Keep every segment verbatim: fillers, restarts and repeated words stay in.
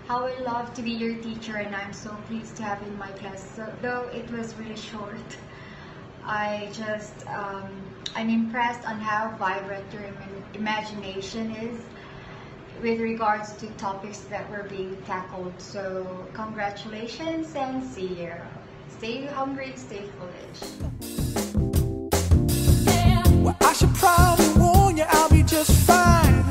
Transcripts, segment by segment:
how I love to be your teacher, and I'm so pleased to have you in my class. So, though it was really short, I just, um, I'm impressed on how vibrant your im imagination is with regards to topics that were being tackled. So congratulations and see you. Stay hungry, stay foolish. Well, I should probably warn you, I'll be just fine.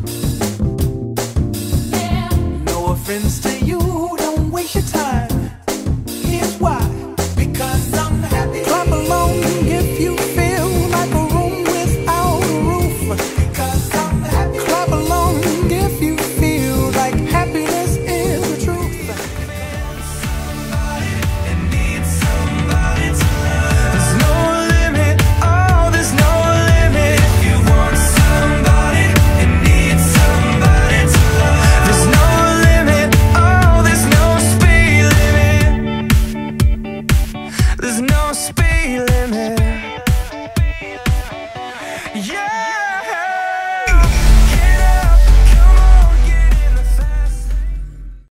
No offense to you, don't waste your time. Here's why. Because I'm happy. Clap along if you feel like a room without a roof. Because I'm happy. Clap along if you feel like happiness is the truth. Somebody and need somebody to love. There's no limit, oh, there's no limit. If you want somebody and need somebody to love. There's no limit, oh, there's no speed limit. There's no speed limit.